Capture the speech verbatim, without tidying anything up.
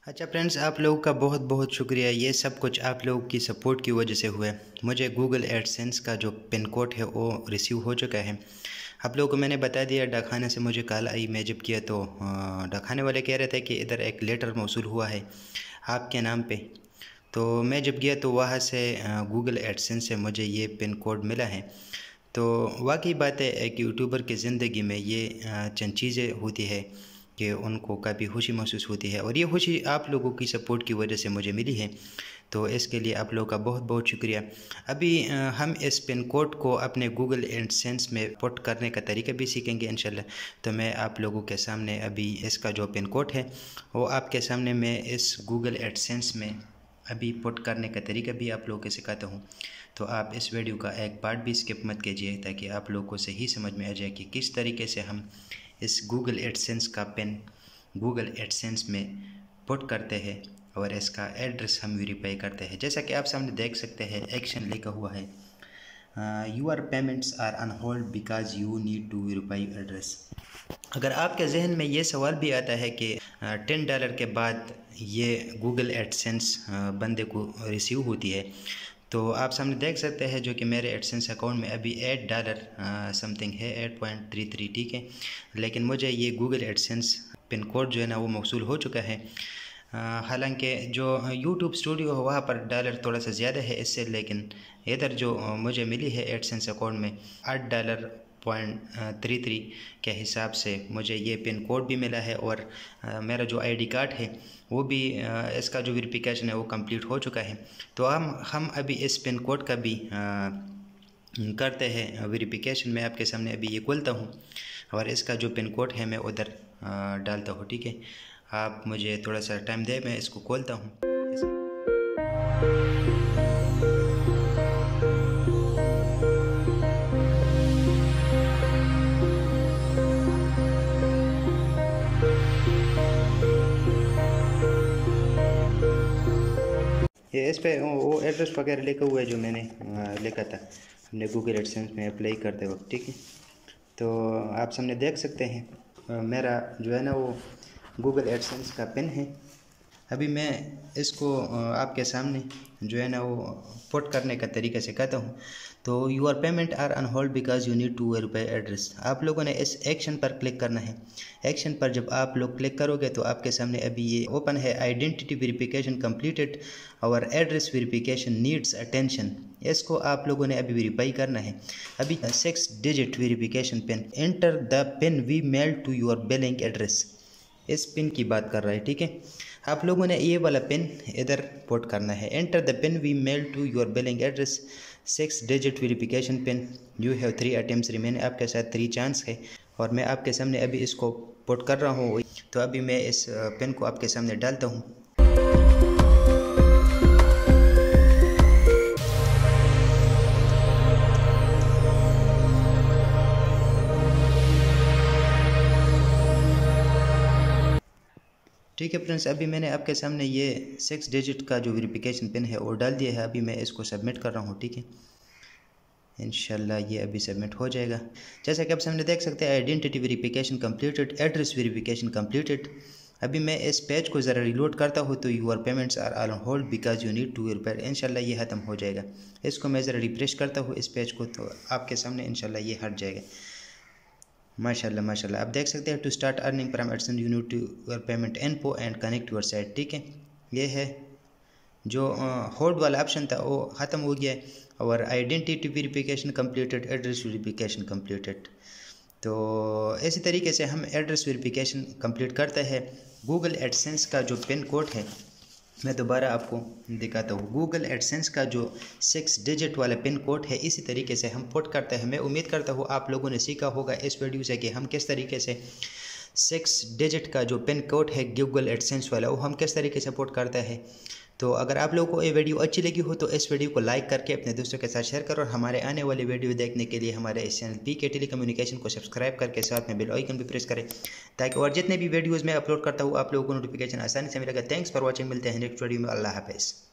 अच्छा फ्रेंड्स, आप लोगों का बहुत बहुत शुक्रिया। ये सब कुछ आप लोगों की सपोर्ट की वजह से हुआ है। मुझे गूगल एडसेंस का जो पिन कोड है वो रिसीव हो चुका है। आप लोगों को मैंने बता दिया, डाकखाने से मुझे कॉल आई। मैं जब किया तो डाकखाने वाले कह रहे थे कि इधर एक लेटर मौसूल हुआ है आपके नाम पे। तो मैं जब गया तो वहाँ से गूगल एडसेंस से मुझे ये पिन कोड मिला है। तो वाकई बात है, एक यूट्यूबर की ज़िंदगी में ये चंद चीज़ें होती है कि उनको काफ़ी खुशी महसूस होती है, और ये खुशी आप लोगों की सपोर्ट की वजह से मुझे मिली है। तो इसके लिए आप लोगों का बहुत बहुत शुक्रिया। अभी हम इस पिन कोड को अपने गूगल एडसेंस में पुट करने का तरीका भी सीखेंगे इंशाल्लाह। तो मैं आप लोगों के सामने अभी इसका जो पिन कोड है वो आपके सामने मैं इस गूगल एडसेंस में अभी पुट करने का तरीका भी आप लोगों को सिखाता हूँ। तो आप इस वीडियो का एक पार्ट भी स्किप मत कीजिए, ताकि आप लोगों को सही समझ में आ जाए कि किस तरीके से हम इस गूगल एडसेंस का पिन गूगल एडसेंस में पुट करते हैं और इसका एड्रेस हम वेरीफाई करते हैं। जैसा कि आप सामने देख सकते हैं, एक्शन लिखा हुआ है, your payments are on hold because you need to verify address. अगर आपके जहन में ये सवाल भी आता है कि टेन डॉलर के बाद ये गूगल एडसेंस बंदे को रिसीव होती है, तो आप सामने देख सकते हैं जो कि मेरे एडसेंस अकाउंट में अभी एट डॉलर समथिंग है, एट पॉइंट थ्री थ्री, ठीक है। लेकिन मुझे ये गूगल एडसेंस पिन कोड जो है ना वो मौसूल हो चुका है। हालांकि जो यूट्यूब स्टूडियो है वहाँ पर डॉलर थोड़ा सा ज़्यादा है इससे, लेकिन इधर जो मुझे मिली है एडसेंस अकाउंट में आठ डॉलर पॉइंट थ्री थ्री के हिसाब से मुझे ये पिन कोड भी मिला है, और आ, मेरा जो आईडी कार्ड है वो भी आ, इसका जो वेरिफिकेशन है वो कंप्लीट हो चुका है। तो हम हम अभी इस पिन कोड का भी आ, करते हैं वेरिफिकेशन। मैं आपके सामने अभी ये खोलता हूँ और इसका जो पिन कोड है मैं उधर डालता हूँ, ठीक है। आप मुझे थोड़ा सा टाइम दें, मैं इसको खोलता हूँ। ये इस पे वो एड्रेस वगैरह लिखा हुआ है जो मैंने लिखा था हमने गूगल एडसेंस में अप्लाई करते वक्त, ठीक है। तो आप सामने देख सकते हैं मेरा जो है ना वो गूगल एडसेंस का पिन है। अभी मैं इसको आपके सामने जो है ना वो पुट करने का तरीका सिखाता हूँ। तो your payment are on hold because you need to verify address. आप लोगों ने इस एक्शन पर क्लिक करना है। एक्शन पर जब आप लोग क्लिक करोगे तो आपके सामने अभी ये ओपन है, आइडेंटिटी वेरिफिकेशन कंप्लीटेड और एड्रेस वेरिफिकेशन नीड्स अटेंशन। इसको आप लोगों ने अभी वेरीफाई करना है। अभी six digit verification pin, enter the pin we mail to your billing address, इस पिन की बात कर रहा है, ठीक है। आप लोगों ने ये वाला पिन इधर पुट करना है, enter the pin we mail to your billing address, six digit verification pin, you have three attempts remain. आपके साथ थ्री चांस है और मैं आपके सामने अभी इसको पुट कर रहा हूँ। तो अभी मैं इस पिन को आपके सामने डालता हूँ। ठीक है फ्रेंड्स, अभी मैंने आपके सामने ये सिक्स डिजिट का जो वेरिफिकेशन पिन है वो डाल दिया है। अभी मैं इसको सबमिट कर रहा हूँ, ठीक है। इंशाल्लाह ये अभी सबमिट हो जाएगा। जैसा कि आप सामने देख सकते हैं, identity verification completed, address verification completed. अभी मैं इस पेज को ज़रा रिलोड करता हूँ तो your payments are on hold because you need to verify. इंशाल्लाह ये ख़त्म हो जाएगा। इसको मैं ज़रा रिफ्रेश करता हूँ इस पेज को, तो आपके सामने इंशाल्लाह ये हट जाएगा। माशाल्लाह माशाल्लाह आप देख सकते हैं, to start earning from AdSense you need to your payment info and connect your site, ठीक है। ये है जो होल्ड वाला ऑप्शन था वो ख़त्म हो गया है, और identity verification completed, address verification completed. तो इसी तरीके से हम एड्रेस वेरिफिकेशन कंप्लीट करते हैं। गूगल एडसेंस का जो पिन कोड है मैं दोबारा आपको दिखाता हूँ। गूगल एडसेंस का जो सिक्स डिजिट वाला पिन कोड है इसी तरीके से हम पुट करते हैं। मैं उम्मीद करता हूँ आप लोगों ने सीखा होगा इस वीडियो से कि हम किस तरीके से सिक्स डिजिट का जो पिन कोड है गूगल एडसेंस वाला वो हम किस तरीके से पुट करते हैं। तो अगर आप लोगों को ये वीडियो अच्छी लगी हो तो इस वीडियो को लाइक करके अपने दोस्तों के साथ शेयर करो, और हमारे आने वाली वीडियो देखने के लिए हमारे इस चैनल पी के टेलीकम्युनिकेशन को सब्सक्राइब करके साथ में बेल आइकन भी प्रेस करें, ताकि और जितने भी वीडियोज़ मैं अपलोड करता हूँ आप लोगों को नोटिफिकेशन आसानी से मिलेगा। Thanks for watching. मिलते हैं नेक्स्ट वीडियो में। अल्लाह हाफिज़।